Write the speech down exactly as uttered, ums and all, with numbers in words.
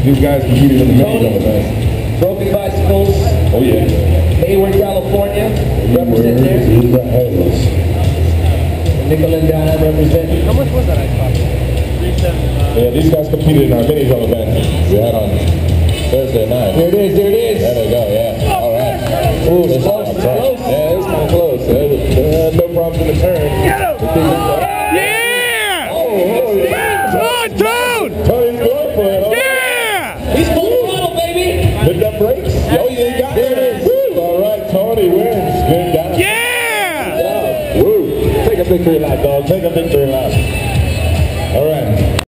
These guys competed in the minis events. Trophy Bicycles. Oh yeah. Hayward, California. Represent there. Nickel and dime represent. How much was that ice pop? three seventy-five. Yeah, these guys competed in our minis event we had on Thursday night. There it is, there it is. There they go, yeah. All right. Ooh, it's close, close. it's close. Yeah, it's kind of close. Uh, no problems in the turn. Get him! Yeah! Oh, oh, yeah. Oh, dude! Tony's going for it. Huh? Yeah! He's full throttle, baby. Hit that brakes. Oh, you got it. Woo. All right, Tony wins. Good job. Yeah! Woo. Take a victory lap, dog. Take a victory lap.